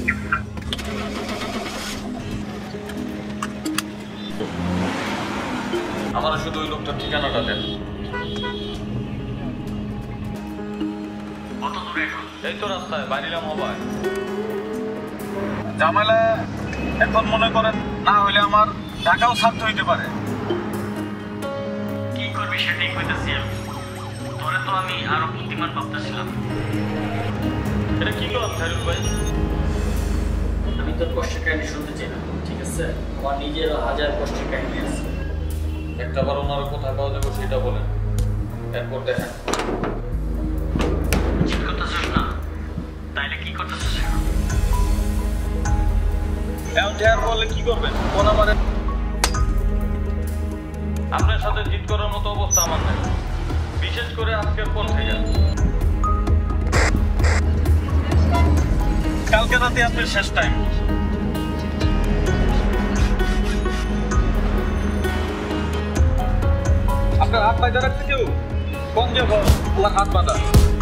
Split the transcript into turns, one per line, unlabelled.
আমার শুধু ওই লোকটার ঠিকানাটা দেন।
কত দূরে এখন?
এই তো রাস্তায় বাইরিলাম হবায়।
ঝামেলা এখন মনে করেন না হইলে আমার ঢাকাও ছাড়তে হইতে পারে।
কি করবি সেটাই কইতেছি আমি। তোরে তো আমি আরো বুদ্ধিমান ভাবতেছিলাম।
এটা কি করলাম খায়রুল ভাই?
আমি তোর কষ্টের কাহিনী শুনতে চাই না, ঠিক আছে? আমার নিজেরও হাজার কষ্টের কাহিনী আছে।
একটা বার ওনার কোথায় পাওয়া যাবে সেটা বলেন, এরপর দেখেন।
চিট করতেছিস না? তাইলে কি করতেছিস এখন?
এখন ঠেয়ার বললে কি করবেন কোন আমাদের?
আপনার সাথে জিত করার মতো অবস্থা আমার নেই, বিশেষ করে আজকের পর থেকে।
কালকে রাতে আপনার শেষ টাইম। আপনার হাত পায়ে রাখতে কেউ কম যে আমার হাত বাঁধা।